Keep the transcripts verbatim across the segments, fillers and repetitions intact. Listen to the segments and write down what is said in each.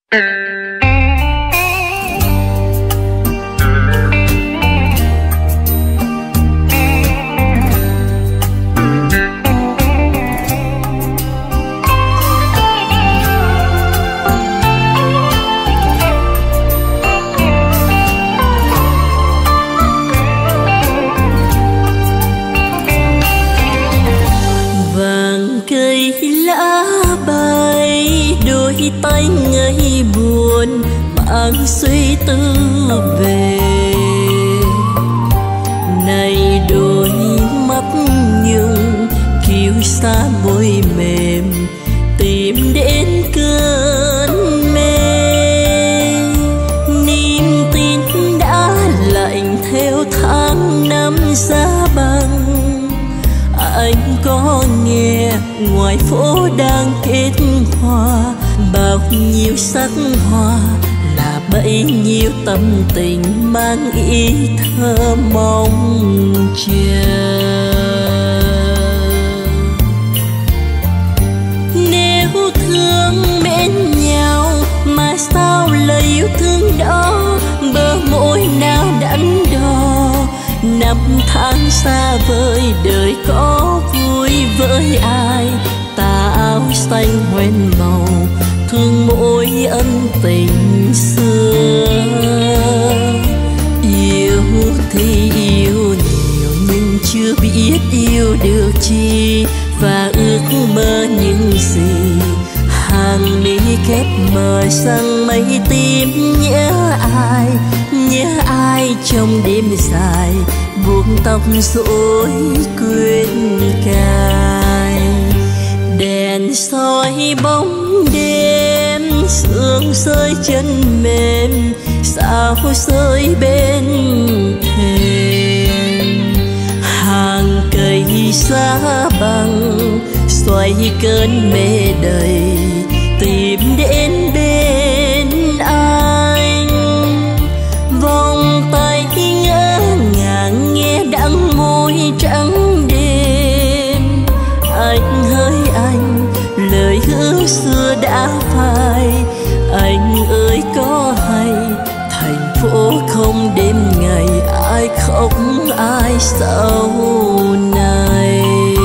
tay ngây buồn mang suy tư về. Này đôi mắt nhung kiêu xa môi mềm tìm đến cơn mê. Niềm tin đã lạnh theo tháng năm xa băng. Anh có nghe ngoài phố đang kết hoa bao nhiêu sắc hoa là bấy nhiêu tâm tình mang ý thơ mong chờ. Nếu thương mến nhau mà sao lời yêu thương đó bờ môi nào đắn đo. Năm tháng xa vời đời có vui với ai, tà áo xanh hoen màu thương mỗi ân tình xưa. Yêu thì yêu nhiều nhưng chưa biết yêu được chi, và ước mơ những gì hàng mi khép mờ sang mây tim. Nhớ ai, nhớ ai trong đêm dài buông tóc rối quên cài. Đèn soi bóng đêm sương rơi chân mềm sao rơi bên thềm. Hàng cây giá bằng xoay cơn mê đầy tìm đến bên anh. Vòng tay ngỡ ngàng nghe đắng môi trắng đêm. Anh hỡi anh lời hứa xưa đã phai. Anh ơi có hay thành phố không đêm ngày ai khóc ai sau này.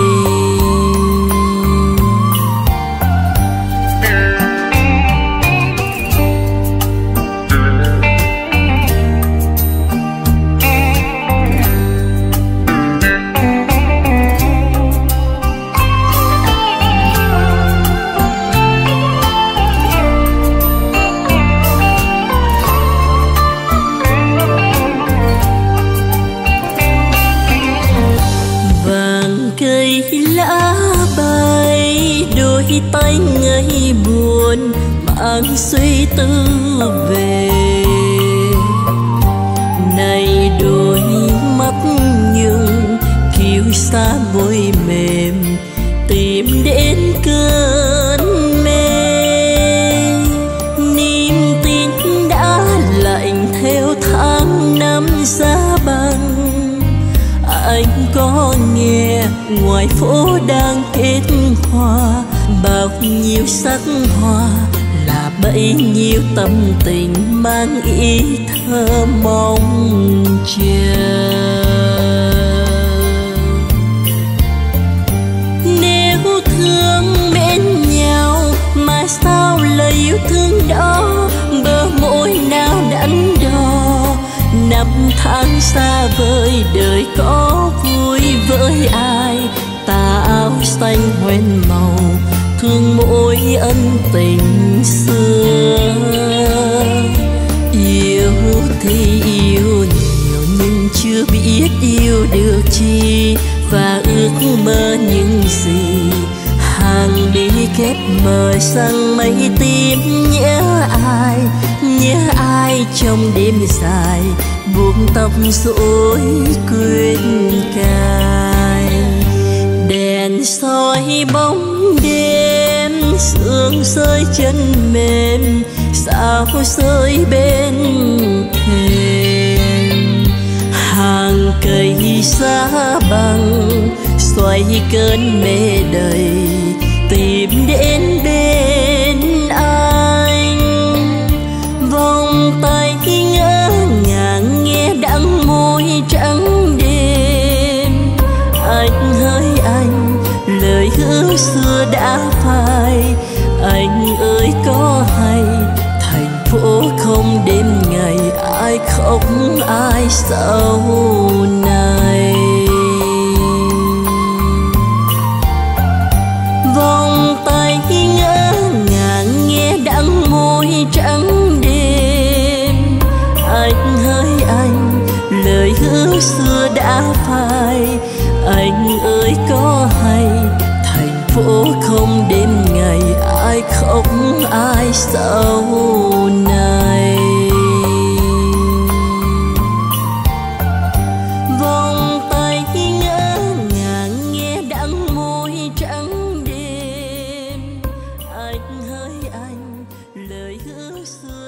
Tay ngây buồn mang suy tư về. Này đôi mắt nhung kiêu xa môi mềm tìm đến cơn mê. Niềm tin đã lạnh theo tháng năm xa băng. Anh có nghe ngoài phố đang kết hoa bao nhiêu sắc hoa là bấy nhiêu tâm tình mang ý thơ mong chờ. Nếu thương mến nhau mà sao lời yêu thương đó bờ môi nào đắn đo. Năm tháng xa vời đời có vui với ai, tà áo xanh hoen màu thương mỗi ân tình xưa. Yêu thì yêu nhiều nhưng chưa biết yêu được chi, và ước mơ những gì hàng mi khép mờ sang mây tim. Nhớ ai, nhớ ai trong đêm dài buông tóc rối quên cài. Đèn soi bóng đêm sương rơi chân mềm sao rơi bên thềm. Hàng cây giá bằng xoay cơn mê đầy tìm đến bên anh. hứa xưa đã phai. Anh ơi có hay thành phố không đêm ngày, ai khóc ai sau này. Vòng tay ngỡ ngàng nghe đắng môi trắng đêm. Anh hỡi anh, lời hứa xưa đã phai. Anh ơi có hay thành phố không đêm ngày, ai khóc ai sau này. Vòng tay ngỡ ngàng nghe đắng môi trắng đêm. Anh hỡi anh, lời hứa xưa